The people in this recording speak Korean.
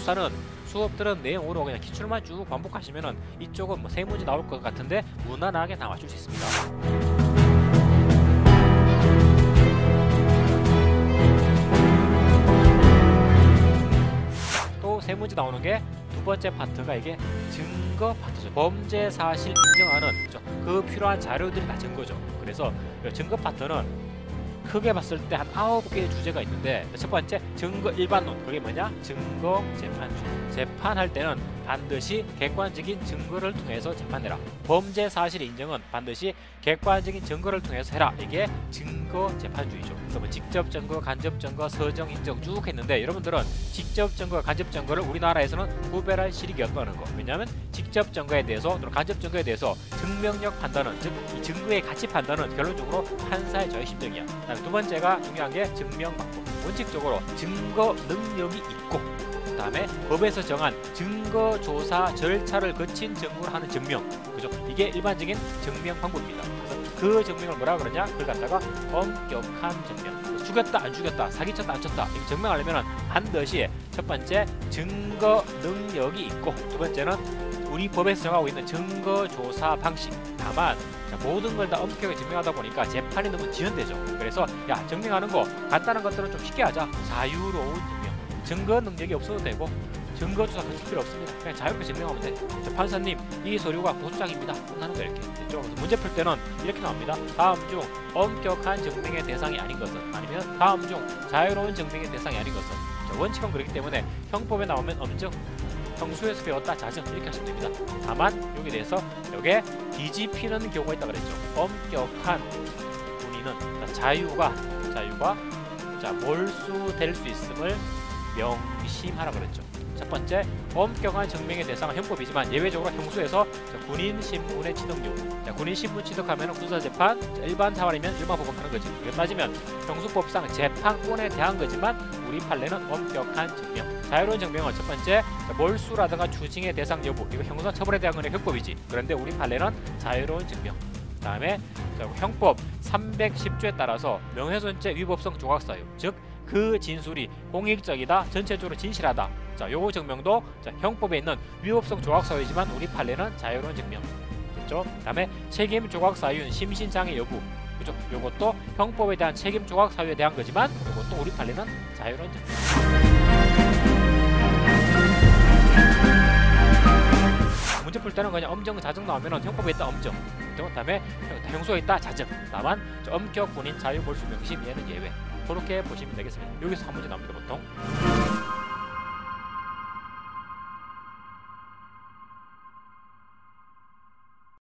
박사는 수업 들은 내용으로 그냥 기출만 쭉 반복하시면은 이쪽은 뭐 3문제 나올 것 같은데 무난하게 다 맞출 수 있습니다. 또 3문제 나오는 게 두 번째 파트가 이게 증거 파트죠. 범죄 사실 인정하는 그 필요한 자료들이 다 증거죠. 그래서 증거 파트는 크게 봤을 때 한 9개의 주제가 있는데, 첫 번째 증거 일반론, 그게 뭐냐? 증거 재판주의. 재판할 때는 반드시 객관적인 증거를 통해서 재판해라. 범죄 사실 인정은 반드시 객관적인 증거를 통해서 해라. 이게 증거 재판주의죠. 그래서 뭐 직접 증거, 간접 증거, 서정, 인정 쭉 했는데, 여러분들은 직접 증거, 간접 증거를 우리나라에서는 구별할 실익이 없다는 거. 왜냐하면 직접 증거에 대해서 또는 간접 증거에 대해서 증명력 판단은, 즉 이 증거의 가치 판단은 결론적으로 판사의 저의심정이야. 그다음에 두 번째가 중요한 게 증명 방법. 원칙적으로 증거 능력이 있고, 그다음에 법에서 정한 증거 조사 절차를 거친 증거를 하는 증명, 그죠? 이게 일반적인 증명 방법입니다. 그래서 그 증명을 뭐라 그러냐? 그걸 갖다가 엄격한 증명. 죽였다 안 죽였다, 사기쳤다 안 쳤다, 이거 증명하려면 반드시 첫 번째 증거 능력이 있고, 두 번째는 우리 법에서 정하고 있는 증거 조사 방식. 다만 모든 걸 다 엄격하게 증명하다 보니까 재판이 너무 지연되죠. 그래서 증명하는 거 간단한 것들은 좀 쉽게 하자. 자유로운 증명. 증거 능력이 없어도 되고 증거 조사 거칠 필요 없습니다. 그냥 자유롭게 증명하면 돼. 판사님, 이 서류가 고소장입니다. 끝나는 거 이렇게. 문제 풀 때는 이렇게 나옵니다. 다음 중 엄격한 증명의 대상이 아닌 것은, 아니면 다음 중 자유로운 증명의 대상이 아닌 것은. 원칙은 그렇기 때문에 형법에 나오면 엄정, 형수에서 배웠다 자정 이렇게 하시면 됩니다. 다만 여기에 대해서 여기에 뒤집히는 경우가 있다 그랬죠. 엄격한 본인은 자유가 몰수될 수 있음을 명심하라 그랬죠. 첫 번째, 엄격한 증명의 대상은 형법이지만 예외적으로 형수에서 군인 신분의 취득 요구. 군인 신분 취득하면 군사재판, 일반 사활이면 일반 법원 가는 거지. 이거 따지면 형수법상 재판권에 대한 거지만 우리 판례는 엄격한 증명. 자유로운 증명은 첫 번째, 몰수라든가 추징의 대상 여부, 이거 형사 처벌에 대한 거는 형법이지. 그런데 우리 판례는 자유로운 증명. 다음에 형법 310조에 따라서 명예훼손죄 위법성 조각사유, 즉 그 진술이 공익적이다, 전체적으로 진실하다. 요거 증명도 형법에 있는 위법성 조각사유이지만 우리 판례는 자유로운 증명. 됐죠? 다음에 책임 조각사유는 심신장애 여부. 그죠? 요것도 형법에 대한 책임 조각사유에 대한 거지만 요것도 우리 판례는 자유로운 증명. 문제 풀 때는 그냥 엄정, 자정 나오면은 형법에 있다 엄정, 그다음에 형수에 있다 자정. 다만 엄격 군인 자유 몰수 명심 얘는 예외. 그렇게 보시면 되겠습니다. 여기서 한 문제 나옵니다 보통.